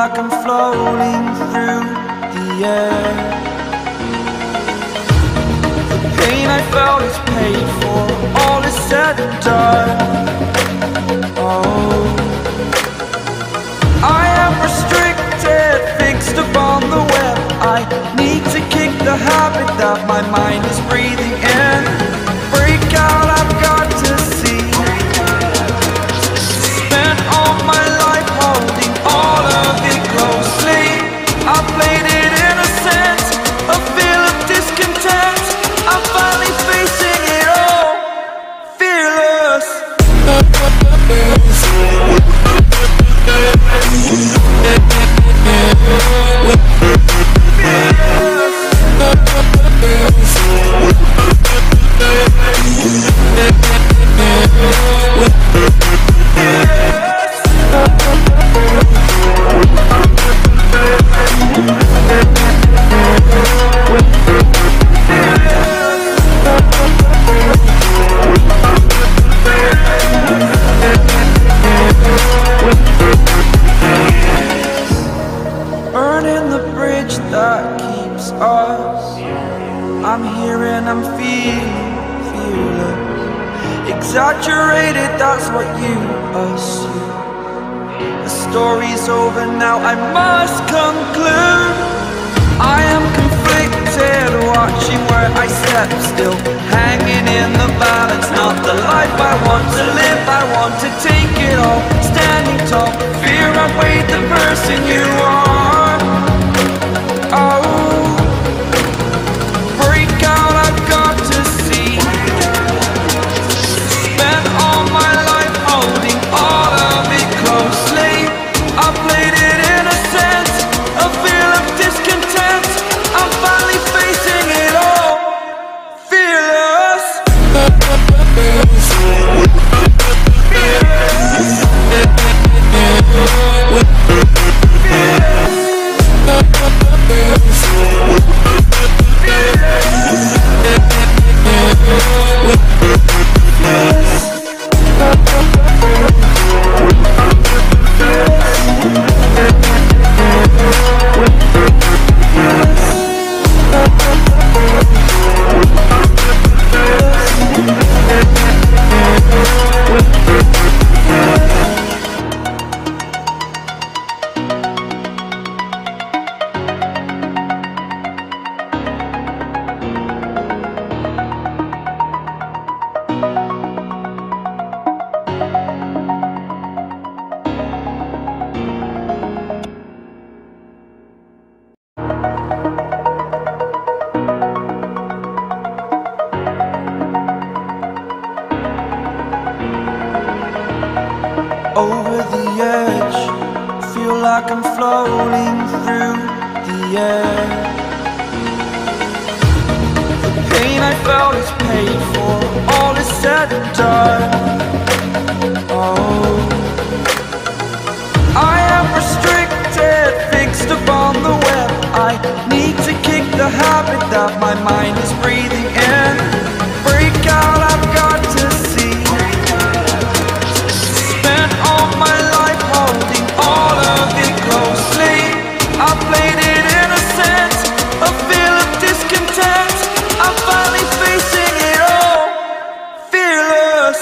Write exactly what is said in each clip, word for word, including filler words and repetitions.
like I'm floating through the air. The pain I felt is paid for, all is said and done. Oh, I am restricted, fixed upon the web. I need to kick the habit that my mind is breathing in. Break out, I've got to see. Spent all my life holding all of it closely. I played it innocent, a feel of discontent. I'm finally facing it all, fearless. Burning the bridge that keeps us. I'm here and I'm feeling fearless. Exaggerated, that's what you assume. The story's over now, I must conclude. I am conflicted, watching where I step still, hanging in the balance. Not the life I want to live, I want to take it all. Standing tall, fear outweighed the person you are. Oh, break out, I've got to see. Spent all my life holding all of it closely. I played it innocent, a feel of discontent. I'm finally facing it all, fearless. Over the edge, feel like I'm floating through the air. The pain I felt is paid for, all is said and done. Oh, I am restricted, fixed upon the web. I need to kick the habit that my mind is breathing in. Break out, I've got to see. Spent all my life holding all of it closely. I played it innocent, a feel of discontent. I'm finally facing it all, fearless.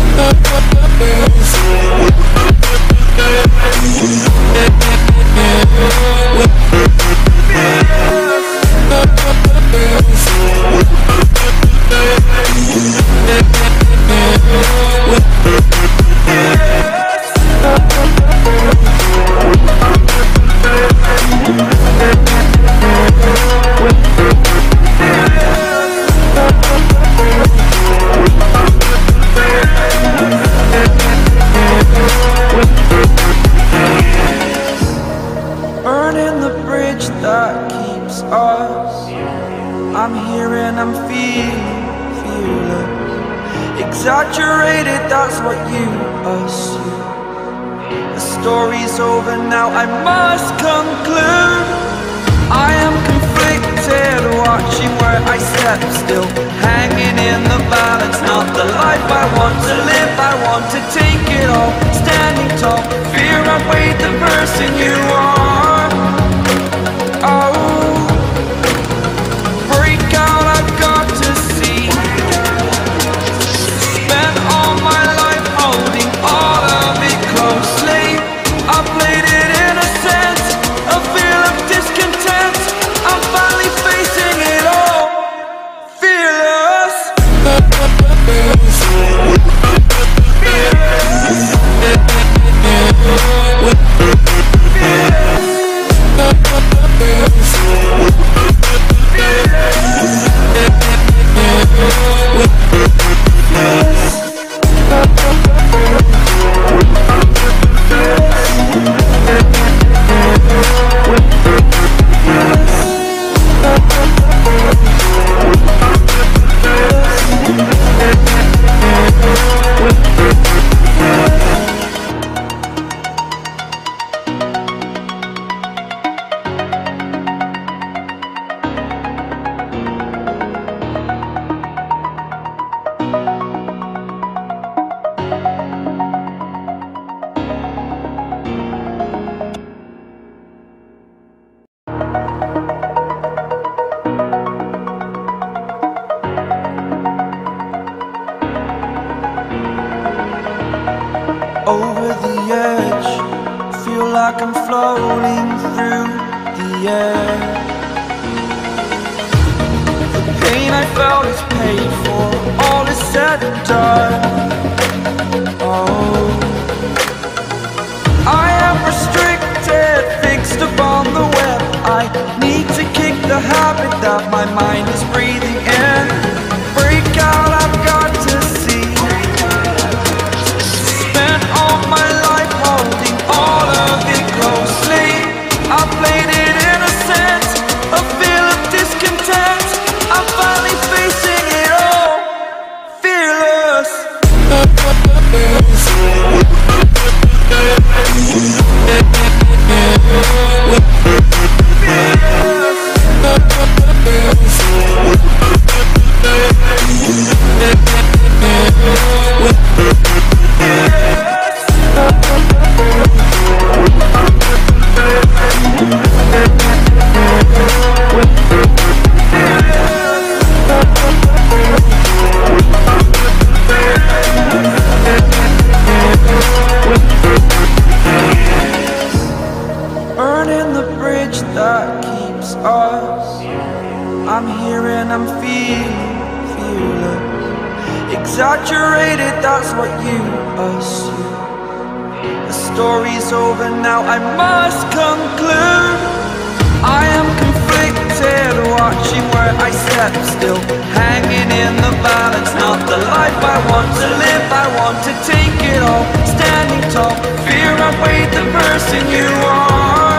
Burning the bridge that keeps us. I'm here and I'm feeling fearless. Exaggerated, that's what you assume. The story's over now, I must conclude. I am conflicted, watching where I step still, hanging in the balance. Not the life I want to live, I want to take it all. Standing tall, fear outweighed the person you are. like I'm floating through the air. The pain I felt is paid for, all is said and done. Oh, I am restricted, fixed upon the web. I need to kick the habit that my mind is breathing in. Break out, I've got to see. Spent all my life holding all of it closely. I played it innocent, a feel of discontent. I'm finally facing it all, fearless. Burning the bridge that keeps us. I'm here and I'm feeling fearless. Exaggerated, that's what you assume. The story's over now, I must conclude. I am conflicted, watching where I step still, hanging in the balance. Not the life I want to live, I want to take it all. Standing tall, fear I've weighed the person you are.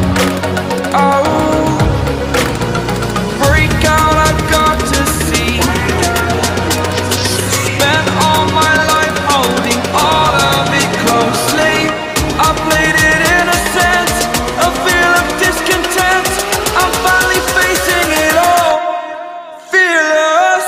Oh, break out, I've got to see. Spent all my life holding all of it closely. I played it innocent, a feel of discontent. I'm finally facing it all, fearless.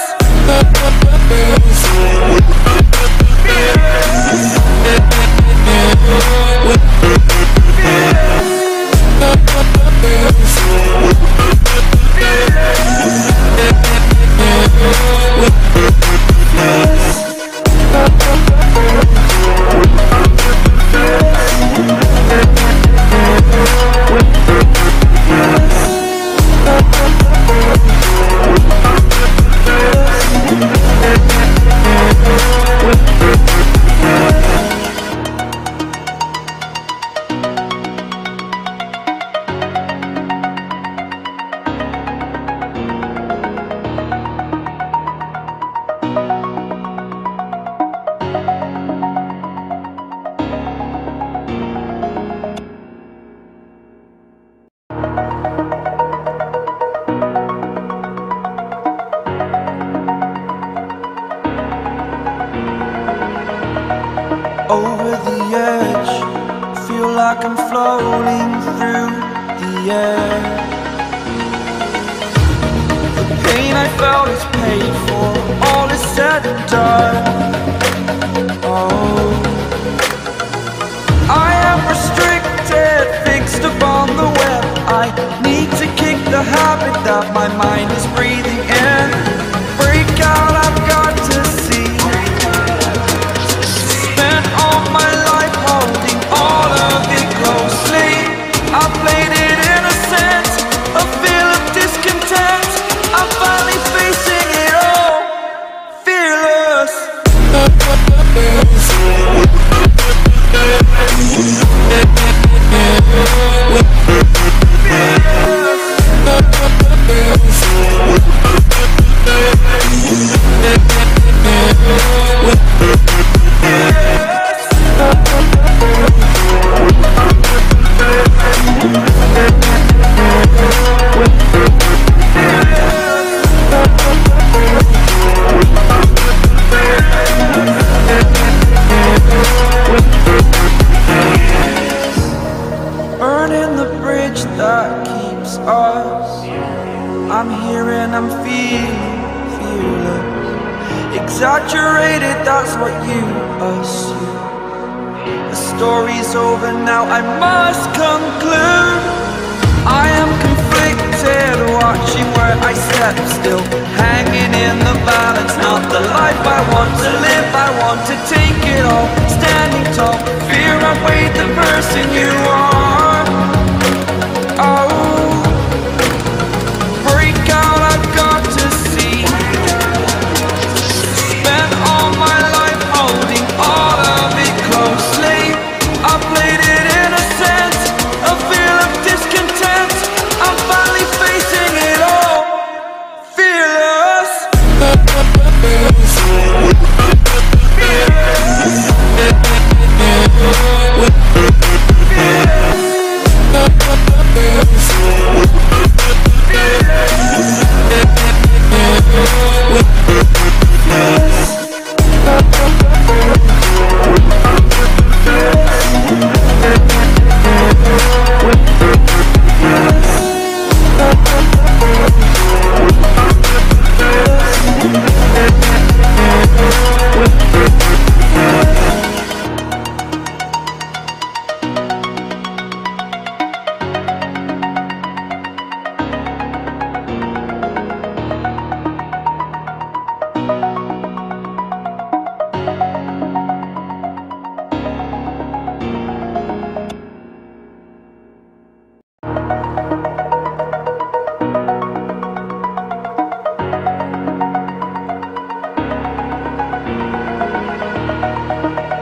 Over the edge, feel like I'm floating through the air. The pain I felt is paid for, all is said and done. Oh, I am restricted, fixed upon the web. I need to kick the habit that my mind is breathing in. Break out, I've got to see. Spent all my life holding all of it closely. I played it innocent, a feel of discontent. I'm finally facing it all, fearless. Burning the bridge that keeps us. I'm here and I'm feeling fearless. Exaggerated, that's what you assume. The story's over now, I must conclude. I am conflicted, watching where I step still, hanging in the balance. Not the life I want to live, I want to take it all. Standing tall, fear I've weighed the person you are.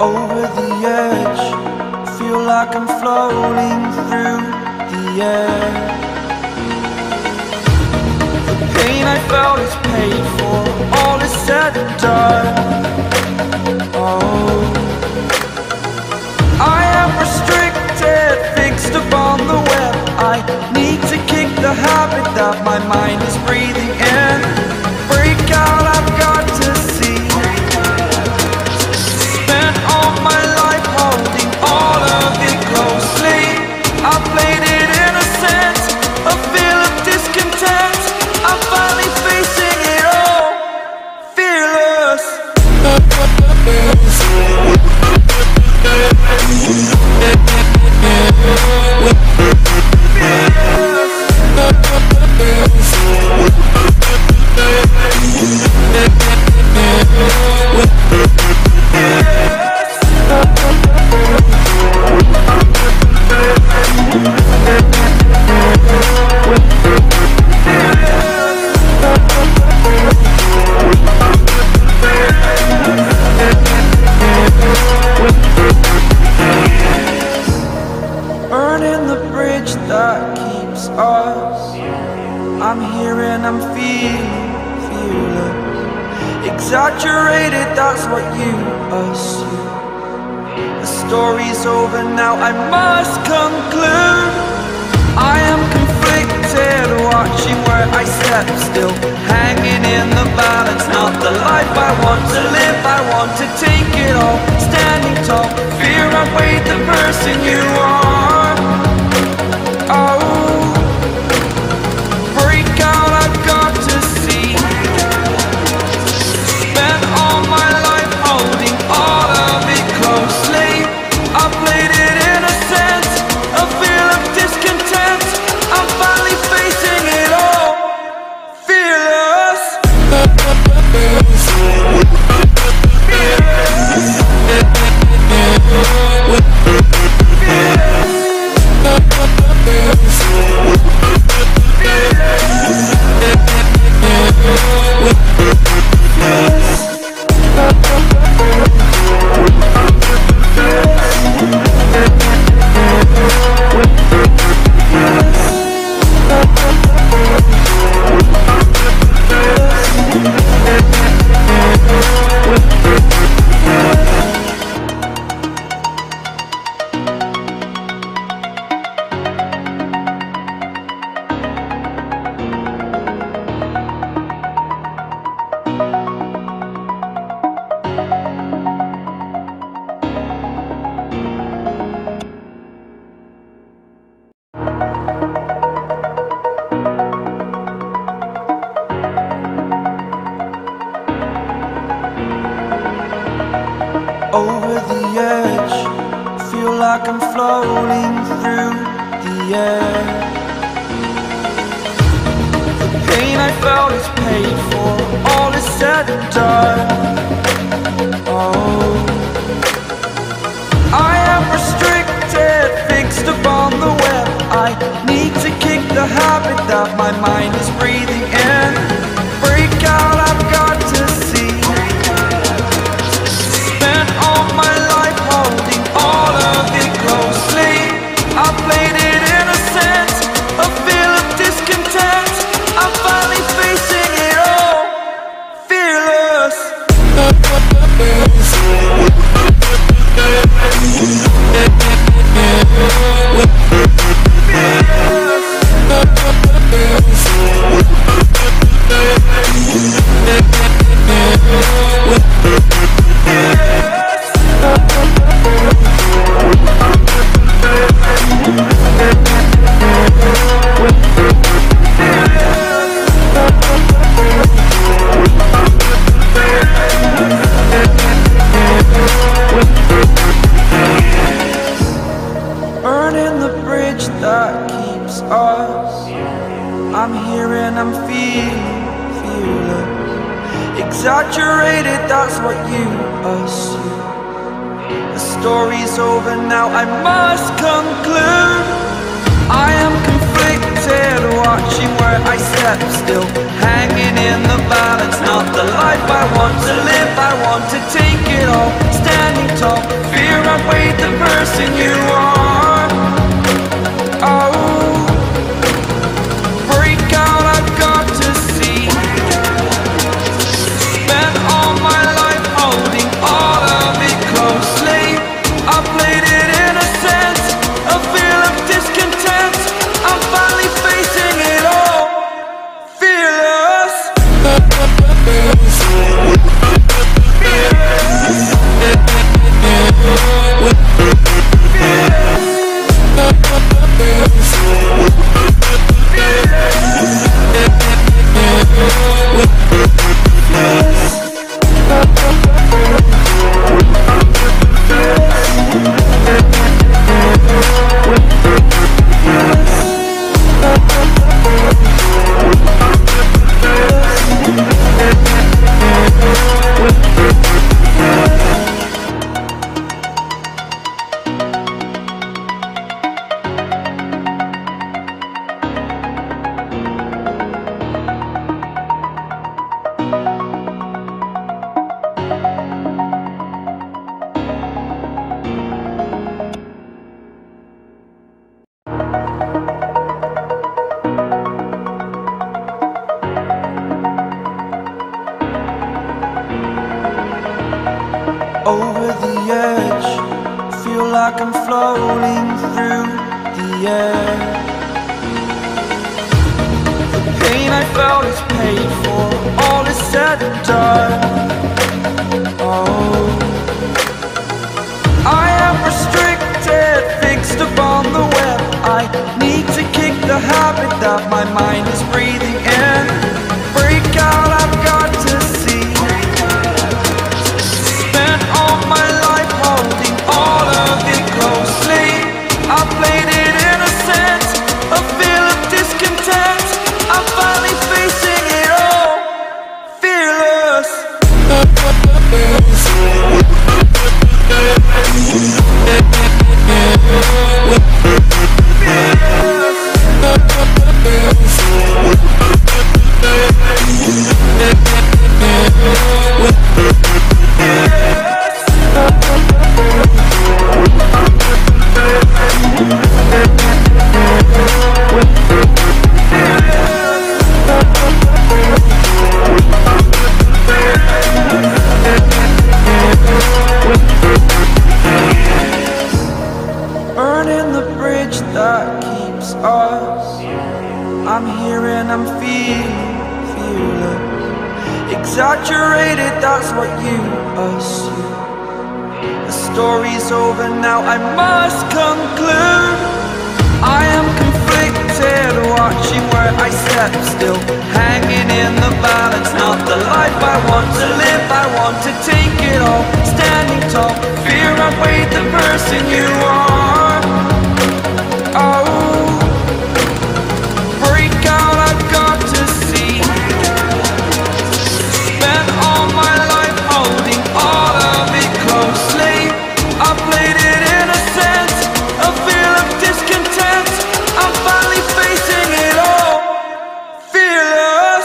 over the edge. Feel like I'm floating through the air. The pain I felt is paid for, all is said and done. Oh, I am restricted, fixed upon the web. I need to kick the habit that my mind is breathing in. Break out, I've got to see. Spent all my life holding all of it closely. I played it innocent, a feel of discontent. I'm finally facing it all, fearless. Burning the bridge that keeps us. I'm here and I'm feeling fearless. Exaggerated, that's what you assume. The story's over now, I must conclude. I am conflicted, watching where I step still, hanging in the balance. Not the life I want to live, I want to take it all. Standing tall, fear outweighed the person you are. Oh, break out, I've got to see. Spent all my life holding all of it closely. I played it innocent, a feel of discontent. I'm finally facing it all, fearless. Over the edge, feel like I'm floating through the air. The pain I felt is paid for, all is said and done. Oh, I am restricted, fixed upon the web. I need to kick the habit that my mind is breathing in. Break out, I've got to see. All my life holding all of it closely. I played it innocent, a feel of discontent. I'm finally facing it all, fearless. Burning the bridge that keeps us. I'm here and I'm feeling fearless. Exaggerated, that's what you assume. The story's over now, I must conclude. I am conflicted, watching where I step still, hanging in the balance. Not the life I want to live, I want to take it all. Standing tall, over the edge. Feel like I'm floating through the air. The pain I felt is paid for, all is said and done. Oh, I am restricted, fixed upon the web. I need to kick the habit that my mind is breathing in. Break out, I've got to see. Spent all my life holding all of it closely. I played it innocent, a feel of discontent. I'm finally facing it all, fearless. Burning the bridge that keeps us. I'm here and I'm feeling fearless. Exaggerated, that's what you assume. The story's over now, I must conclude. I am conflicted, watching where I step still, hanging in the balance. Not the life I want to live, I want to take it all. Standing tall, fear outweighed the person you are. Oh, break out, I've got to see. Spent all my life holding all of it closely. I played it innocent, a feel of discontent. I'm finally facing it all, fearless.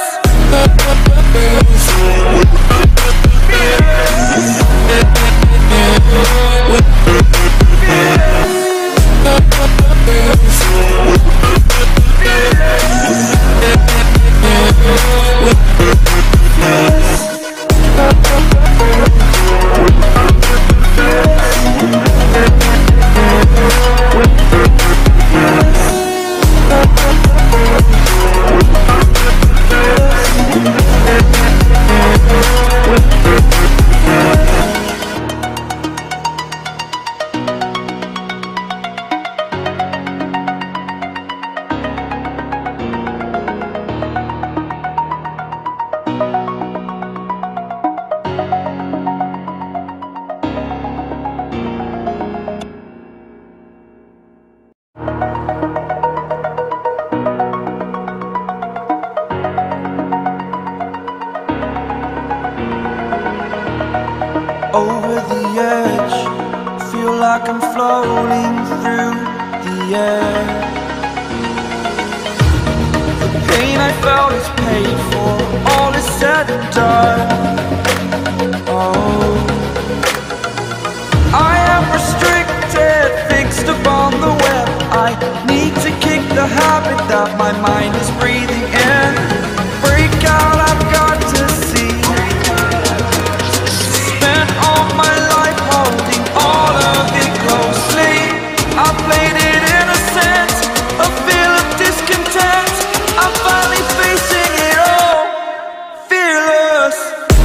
Over the edge, feel like I'm floating through the air. The pain I felt is paid for, all is said and done. Oh, I am restricted, fixed upon the web. I need to kick the habit that my mind is breathing in. Break out, I've got to see. Spent all my life holding all of it closely. I played it innocent, a feel of discontent. I'm finally facing it all, fearless.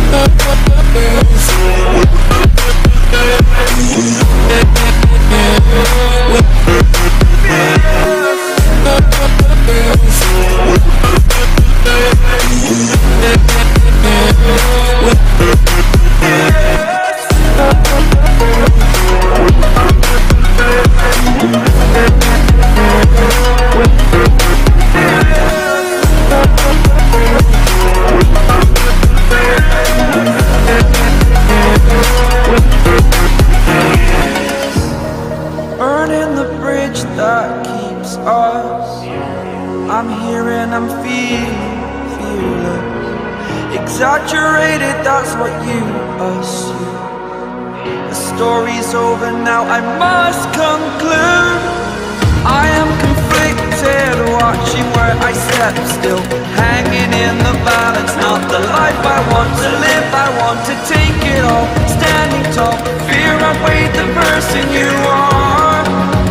Burning the bridge that keeps us. I'm here and I'm feeling fearless. Exaggerated, that's what you assume. The story's over now, I must conclude. I am conflicted, watching where I step still, hanging in the balance. Not the life I want to live. I want to take it all, standing tall. Fear outweighed the person you are.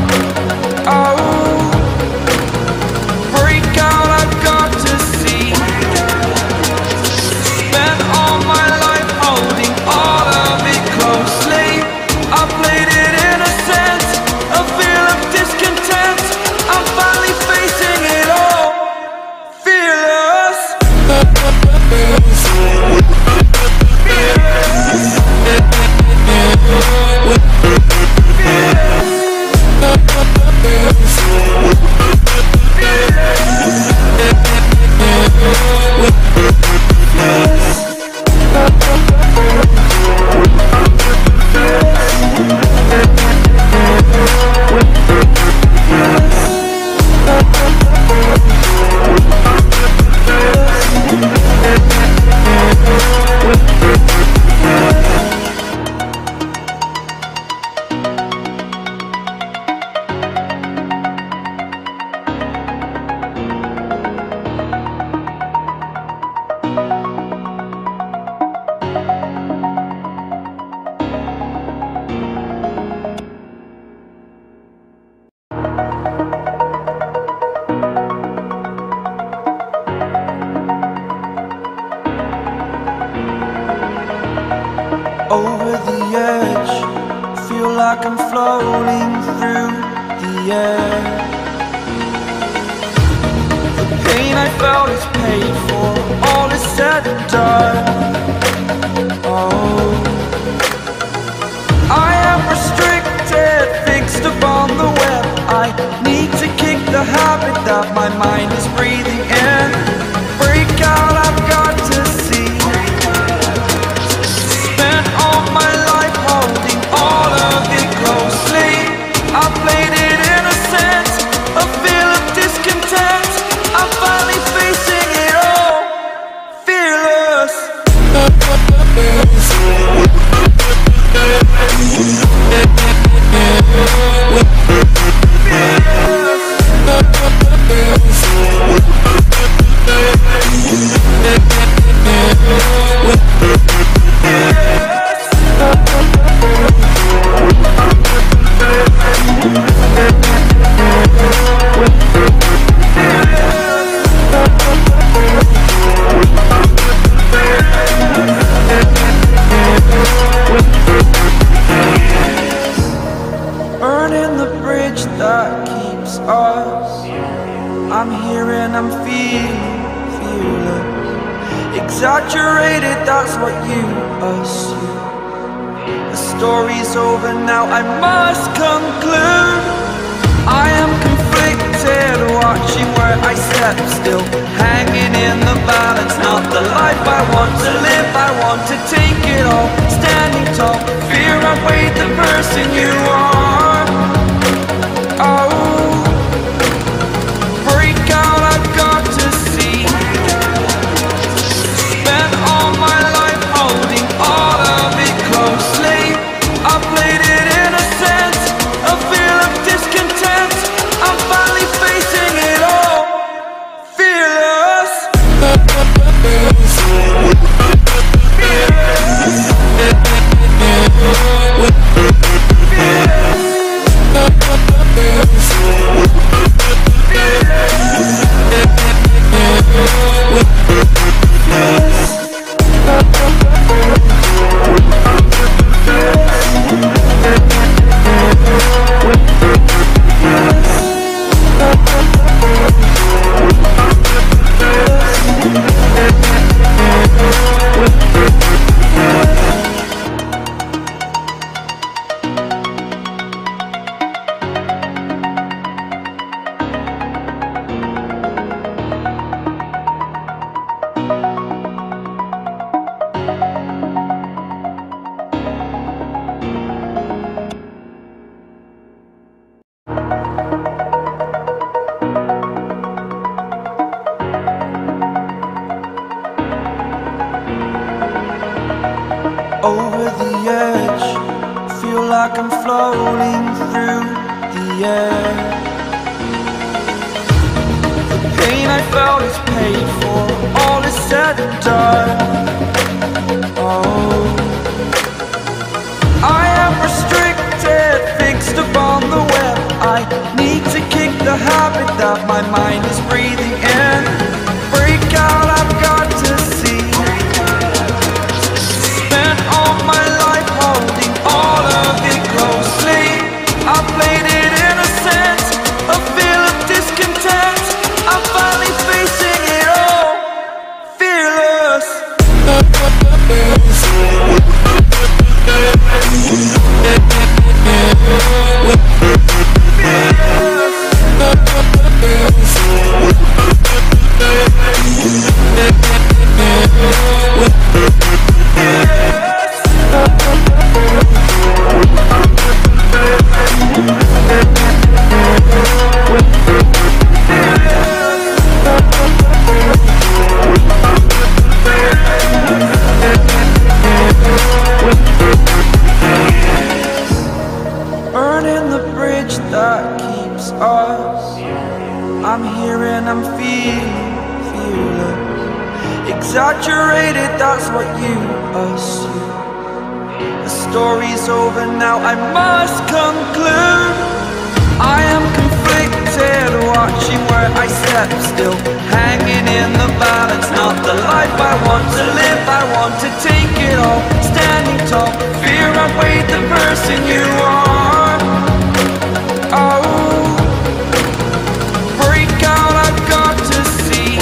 Oh, break out, I've got to see. Spent all my life holding all of it closely. I played it innocent, a feel of discontent. I'm finally facing it all, fearless. Over the edge, feel like I'm floating through the air. The pain I felt is paid for, all is said and done. Oh, I am restricted, fixed upon the web. I need to kick the habit that my mind is breathing in. Break out, I've got to see. My life holding all of it closely. I played it innocent, a feel of discontent. I'm finally facing it all, fearless. Burning the bridge that keeps us. I'm here and I'm feeling fearless. Exaggerated, that's what you assume. The story's over now, I must conclude. I am conflicted, watching where I step still, hanging in the balance. Not the life I want to live. I want to take it all, standing tall. Fear outweighed the person you are. Oh, break out, I've got to see. Spent all my life holding all of it closely. I played it innocent, a feel of discontent. I'm finally facing it all, fearless. Over the edge, feel like I'm floating through the air. The pain I felt is paid for, all is said and done. Burning the bridge that keeps us. I'm here and I'm feeling fearless. Exaggerated, that's what you assume. The story's over now, I must conclude. I am conflicted, watching where I step still, hanging in the balance. Not the life I want to live, I want to take it all. Standing tall, fear outweighed the person you are. Oh, break out, I've got to see.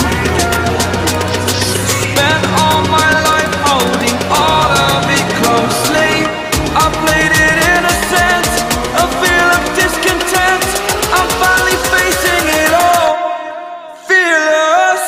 Spent all my life holding all of it closely. I played it innocent, a feel of discontent. I'm finally facing it all, fearless.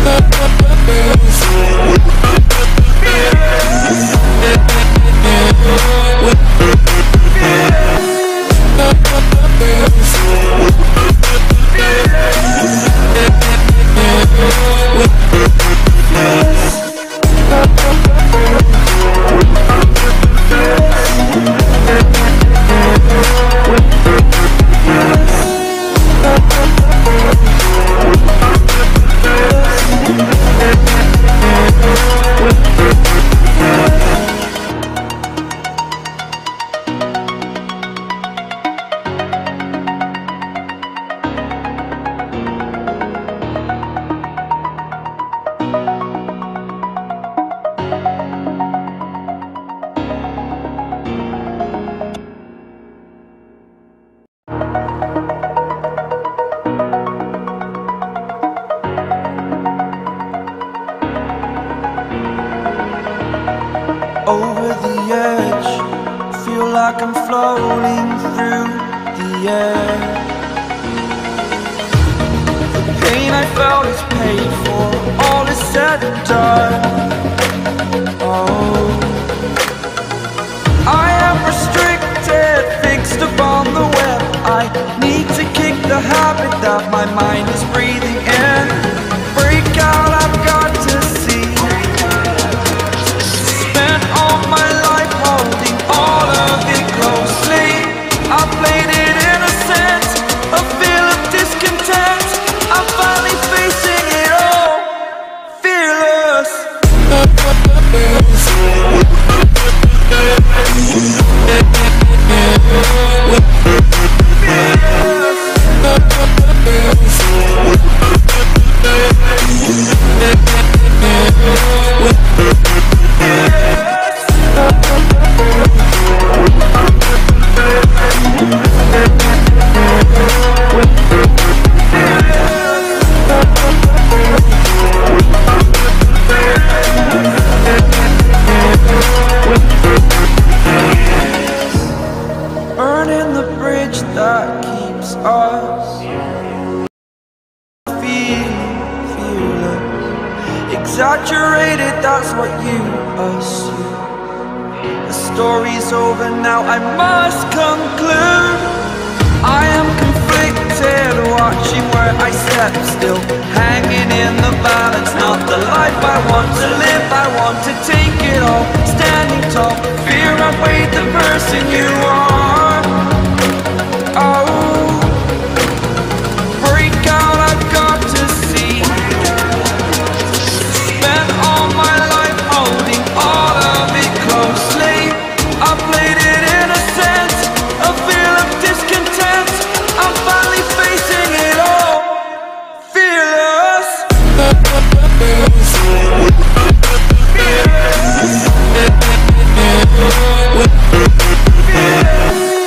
Over the edge, feel like I'm floating through the air. The pain I felt is paid for, all is said and done. Oh, I am restricted, fixed upon the web. I need to kick the habit that my mind is breathing in. Break out, I've got to see. My life holding all of it closely. I played it innocent, a feel of discontent. I'm finally facing it all, fearless. Burning the bridge that keeps us. Feeling fearless. Exaggerated, that's what you assume. The story's over now, I must conclude. I am conflicted, watching where I step still, hanging in the balance. Not the life I want to live, I want to take it all. Standing tall, fear outweighed the person you are. Oh, break out, I've got to see. Spent all my life holding all of it closely. I played it innocent, a feel of discontent. I'm finally facing it all, fearless. Fearless.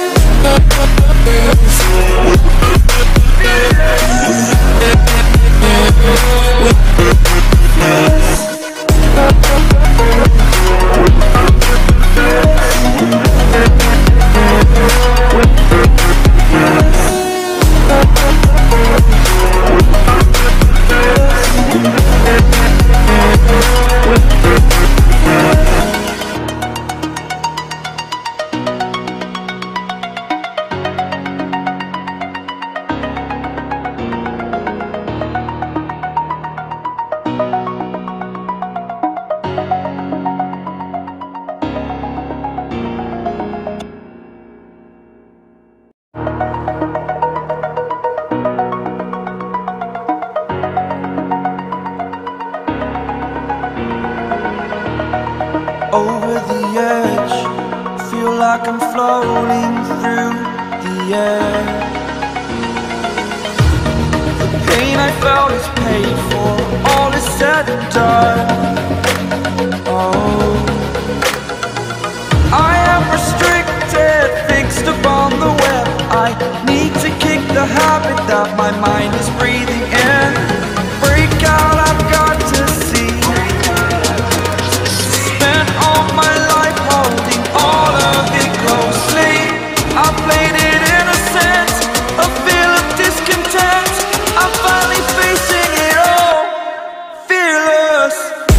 over the edge. Feel like I'm floating through the air. The pain I felt is paid for, all is said and done. Oh, I am restricted, fixed upon the web. I need to kick the habit that my mind is breathing in. Break out, I've got to see. Spent all my life holding all of it closely. I played it innocent, a feel of discontent. I'm finally facing it all, fearless.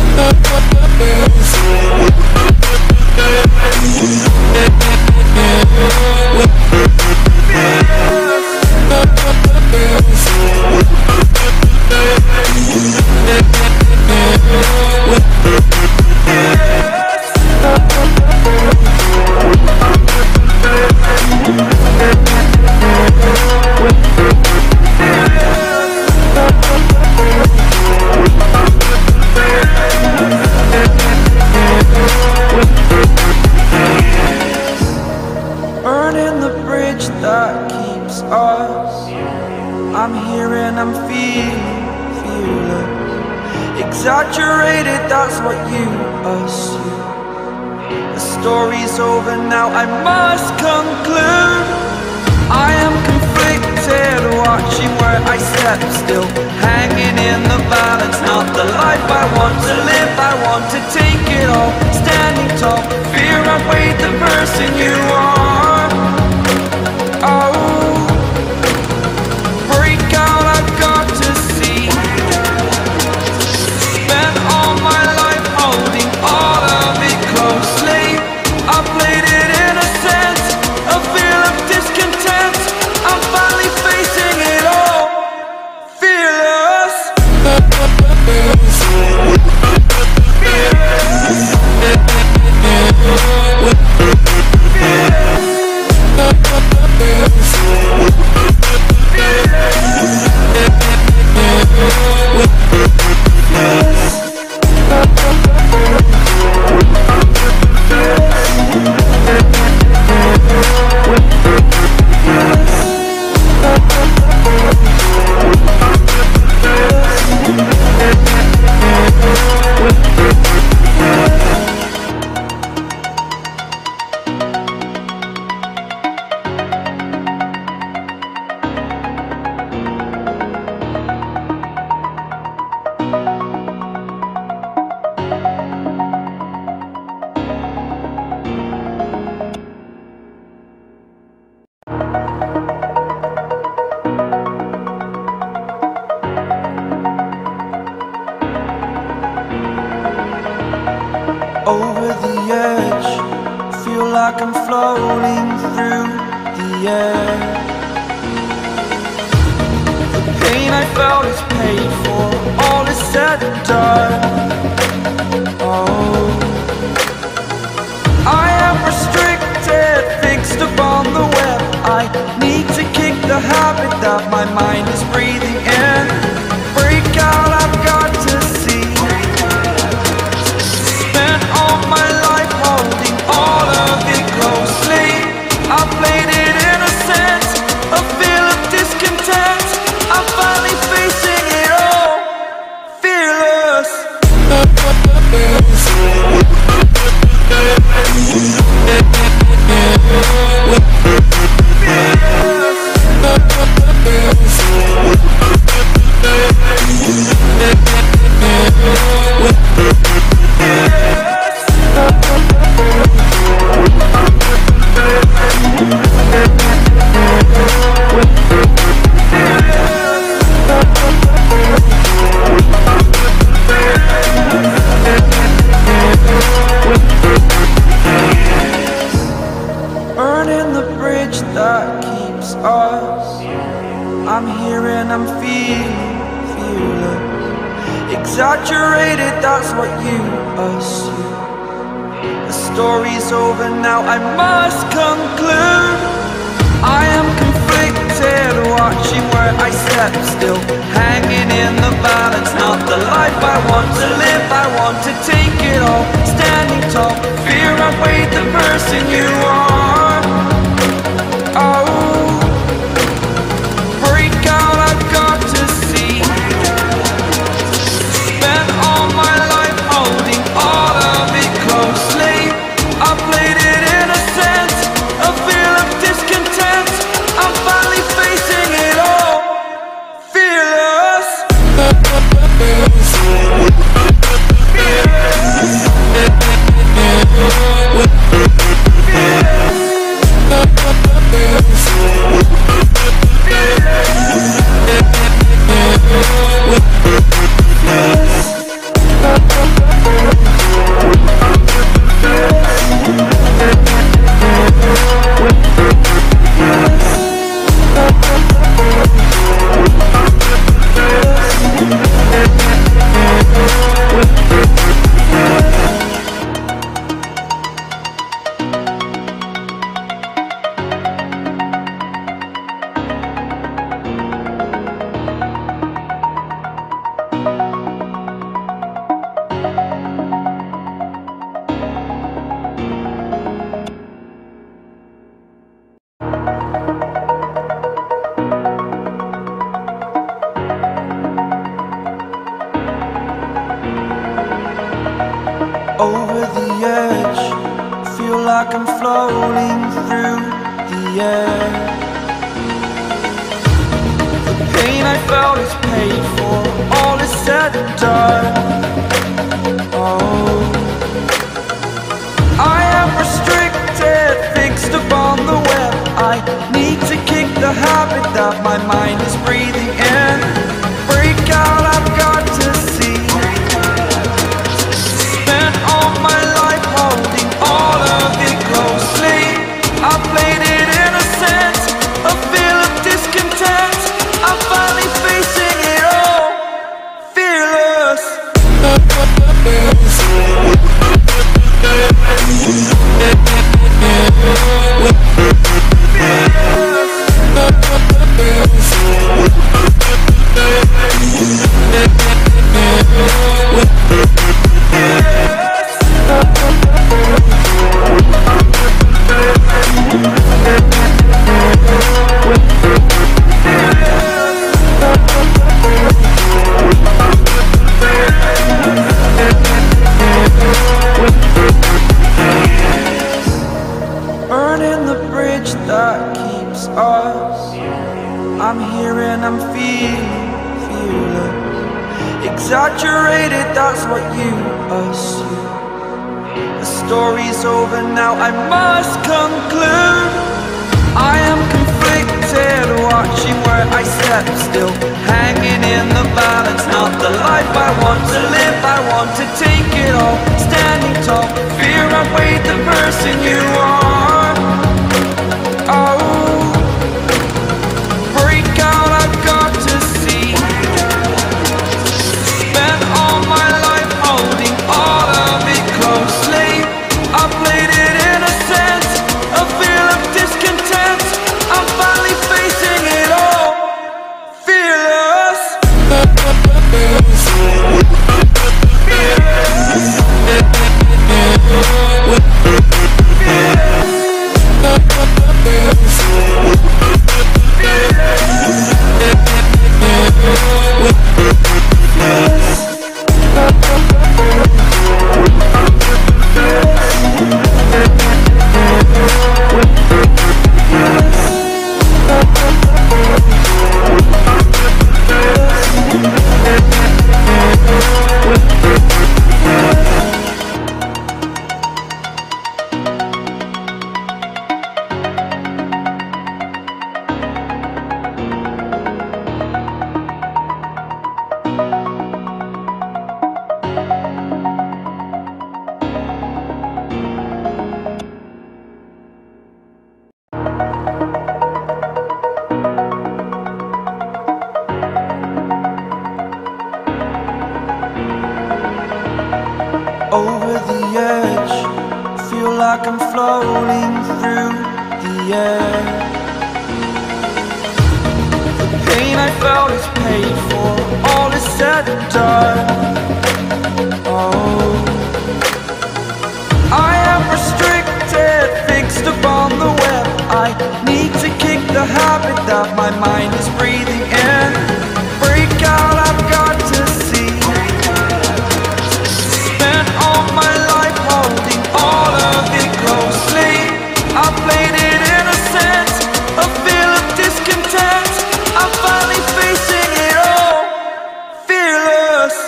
Burning the bridge that keeps us. I'm here and I'm feeling fearless. Exaggerated, that's what you assume. The story's over now, I must conclude. I am conflicted, watching where I step still, hanging in the balance. Not the life I want to live, I want to take it all. Standing tall, fear outweighed the person you are. Oh, break out, I've got to see. Spent all my life holding all of it closely. I played it innocent, a feel of discontent. I'm finally facing it all, fearless. Over the edge, feel like I'm floating through the air. The pain I felt is paid for, all is said and done. Oh, I am restricted, fixed upon the web. I need to kick the habit that my mind is breathing in. Break out, I've got to see. Spent all my life holding all of it closely. I played it innocent, a feel of discontent. I'm finally facing it all, fearless. Burning the bridge that keeps us. I'm here and I'm feeling fearless. Exaggerated, that's what you assume. The story's over now, I must conclude. I am conflicted, watching where I step still, hanging in the balance. Not the life I want to live, I want to take it all. Standing tall, like I'm floating through the air. The pain I felt is paid for, all is said and done. Oh, I am restricted, fixed upon the web. I need to kick the habit that my mind is breathing in. Break out, I've got to see. Spent all my life holding all of it closely. I played it innocent, a feel of discontent. I'm finally facing it all, fearless. Burning the bridge that keeps us. I'm here and I'm feeling fearless. Exaggerated, that's what you assume. The story's over now, I must conclude. I am conflicted, watching where I step still, hanging in the balance. Not the life I want to live, I want to take it all. Standing tall, fear outweighed the person you are. Oh, break out, I've got to see. Spent all my life holding all of it closely. I played it innocent, a feel of discontent. I'm finally facing it all, fearless. Over the edge, feel like I'm floating through the air. The pain I felt is paid for, all is said and done. Oh, I am restricted, fixed upon the web. I need to kick the habit that my mind is breathing in. Break out, I've got to see. Spent all my life holding all of it closely. I played it innocent, a feel of discontent. I'm finally facing it all, fearless.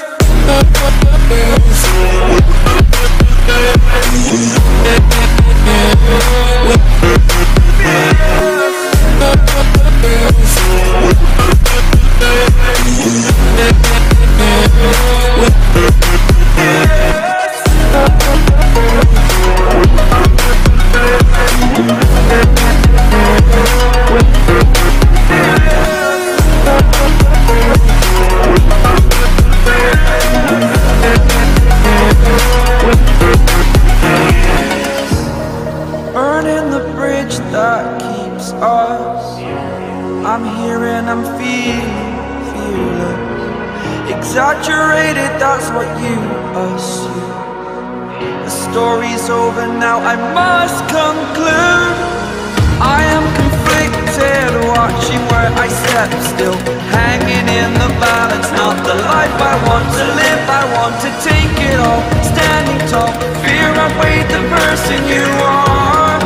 Burning the bridge that keeps us. I'm here and I'm feeling fearless. Exaggerated, that's what you assume. The story's over now, I must conclude. I am conflicted, watching where I step still, hanging in the balance. Not the life I want to live, I want to take it all. Stand standing tall. Fear outweighed the person you are.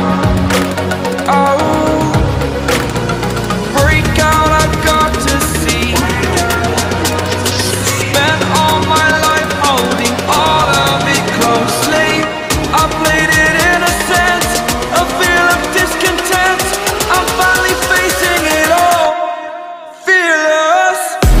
Oh, break out, I've got to see. Spent all my life holding all of it closely. I played it innocent, a feel of discontent. I'm finally facing it all, fearless.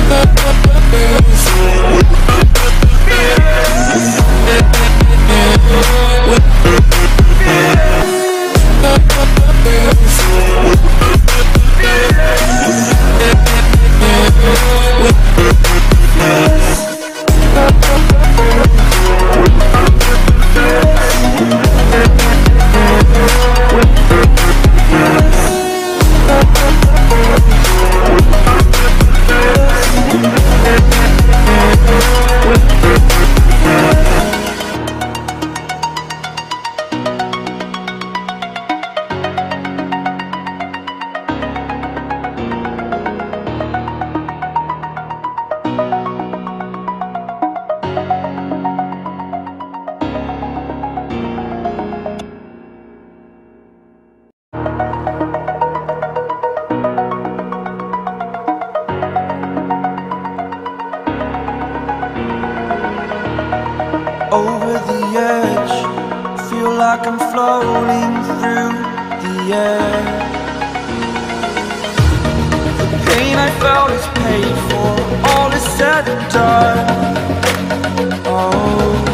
Over the edge, feel like I'm floating through the air. The pain I felt is paid for, all is said and done. Oh,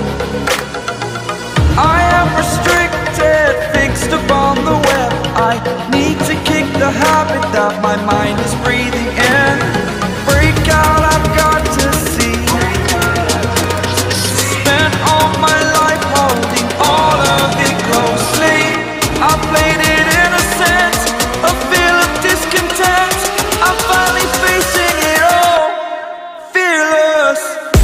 I am restricted, fixed upon the web. I need to kick the habit that my mind is breathing in. Break out, I've got to see. Spent all my life holding all of it closely. I played it innocent, a feel of discontent. I'm finally facing it all, fearless.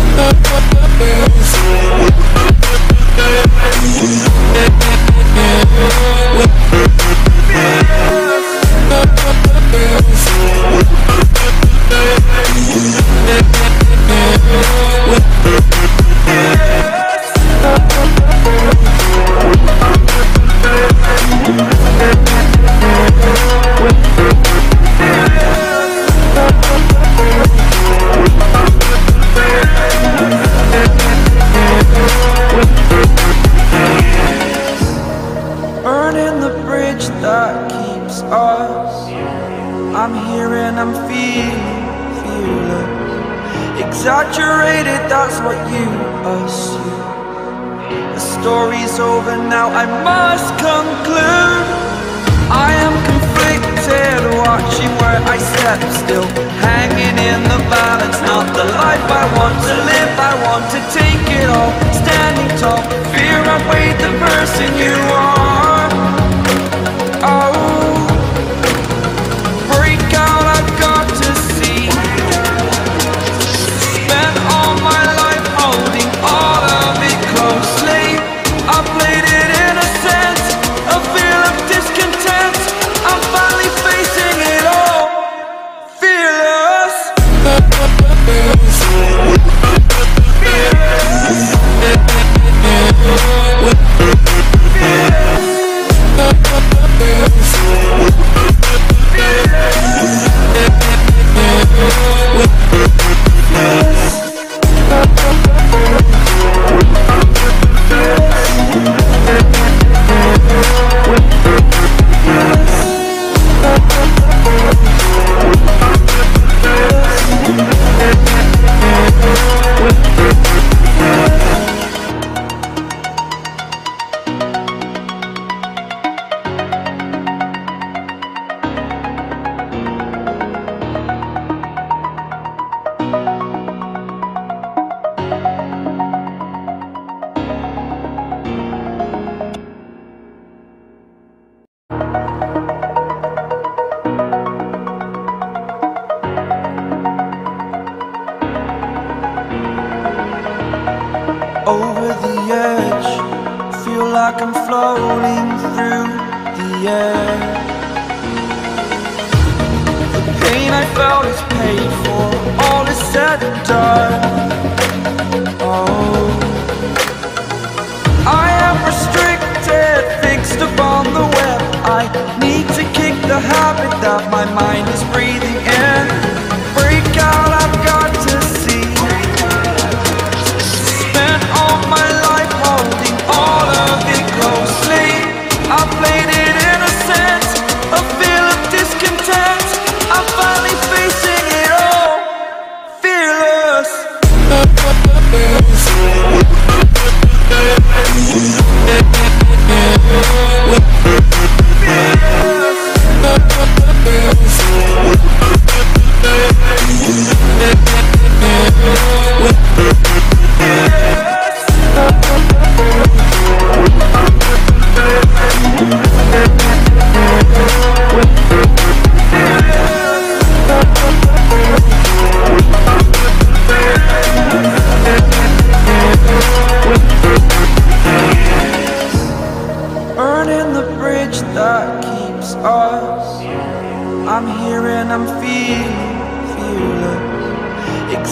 Burning the bridge that keeps us. I'm here and I'm feeling fearless. Exaggerated, that's what you assume. The story's over now, I must conclude. I am conflicted, watching where I step still, hanging in the balance. Not the life I want to live, I want to take it all. Standing tall, fear outweighed the person you are. Oh, break out, I've got to see. Spent all my life holding all of it closely. I played it innocent, a feel of discontent. I'm finally facing it all, fearless. Over the edge, feel like I'm floating through the air. The pain I felt is paid for, all is said and done. Oh,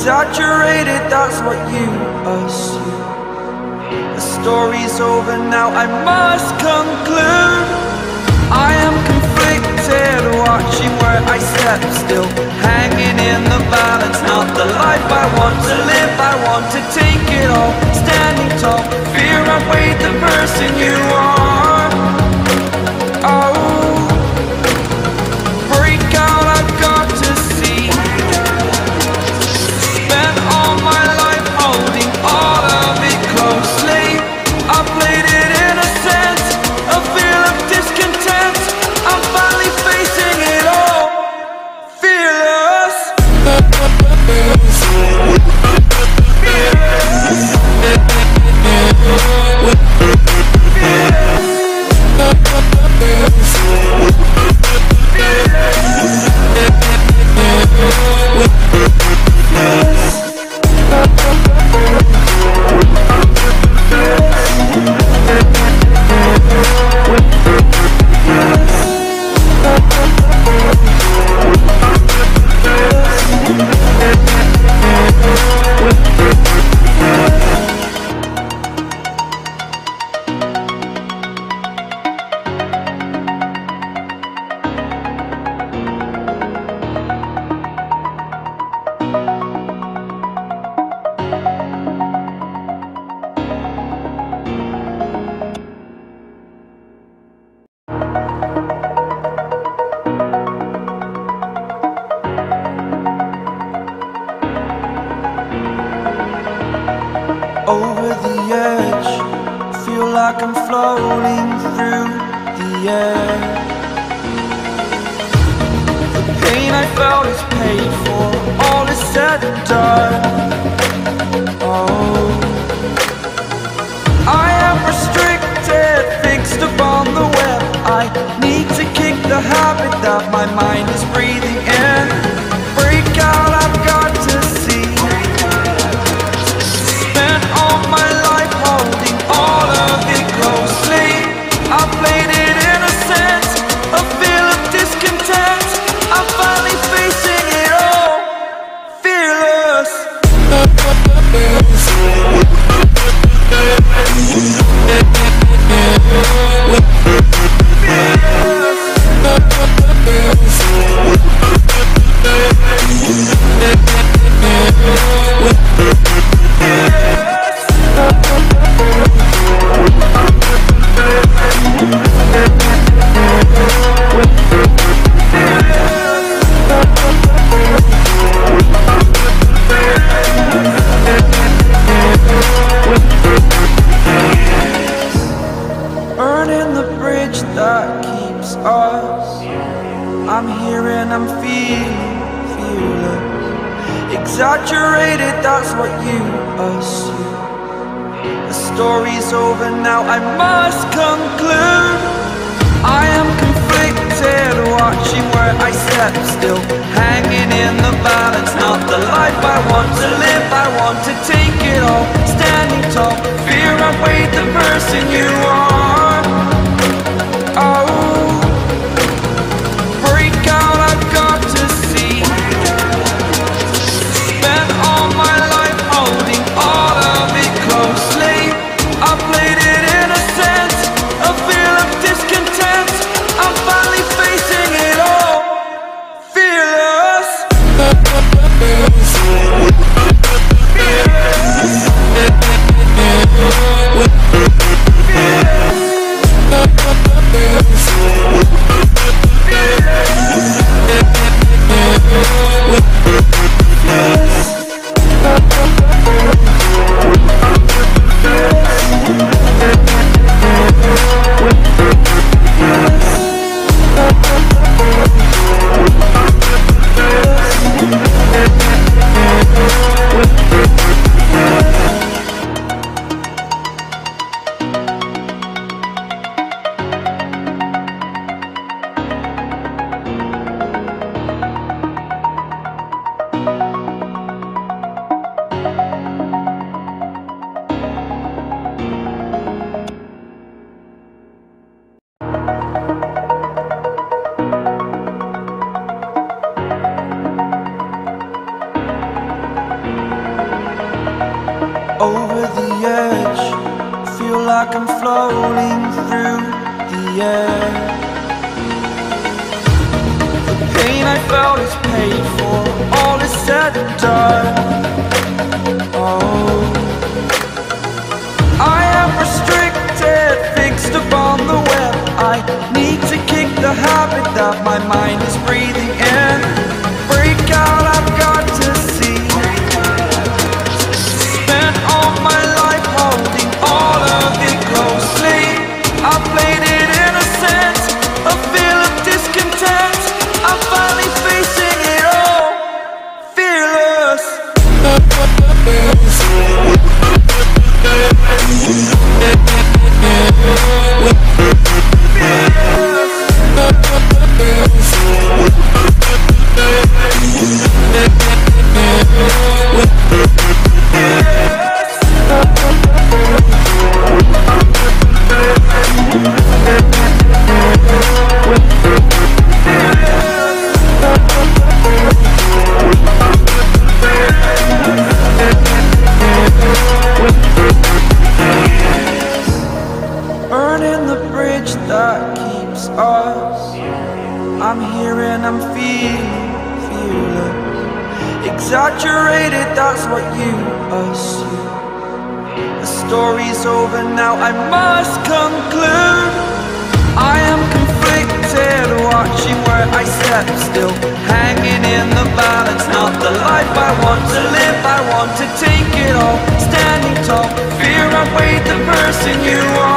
exaggerated, that's what you assume. The story's over now, I must conclude. I am conflicted, watching where I step still, hanging in the balance, not the life I want to live. I want to take it all, standing tall, fear outweighed the person you are. Oh, break out, I've got to see. Spent all my life holding all of it closely. I played it in a sense, a feel of discontent. I'm finally facing it all, fearless. Over the edge, feel like I'm floating through the air. The pain I felt is paid for, all is said and done. Oh, I am restricted, fixed upon the web. I need to kick the habit that my mind is breathing in. Break out, I've got to see. Spent all my life holding all of it closely. I played it in a sense, a feel of discontent. I'm finally facing it all, fearless. Burning the bridge that keeps us. I'm here and I'm feeling fearless. Exaggerated, that's what you assume. The story's over now, I must conclude. I am conflicted, watching where I step still, hanging in the balance, not the life I want to live. I want to take it all, standing tall, fear outweighed the person you are. Oh, break out, I've got to see. Spent all my life holding all of it closely. I played it in a sense, a feel of discontent. I'm finally facing it all, fearless. Fearless. feel like I'm floating through the air. The pain I felt is paid for, all is said and done. Oh, I am restricted, fixed upon the web. I need to kick the habit that my mind is breathing in. Break out, I've got to see. Spent all my life holding all of it closely. I played it innocent, a feel of discontent. I'm finally facing it all, fearless. Burning the bridge that keeps us. I'm here and I'm feeling fearless. Exaggerated, that's what you assume. The story's over now, I must conclude. I am conflicted, watching where I step still, hanging in the balance. Not the life I want to live, I want to take it all. Standing tall, fear I weighed the person you are.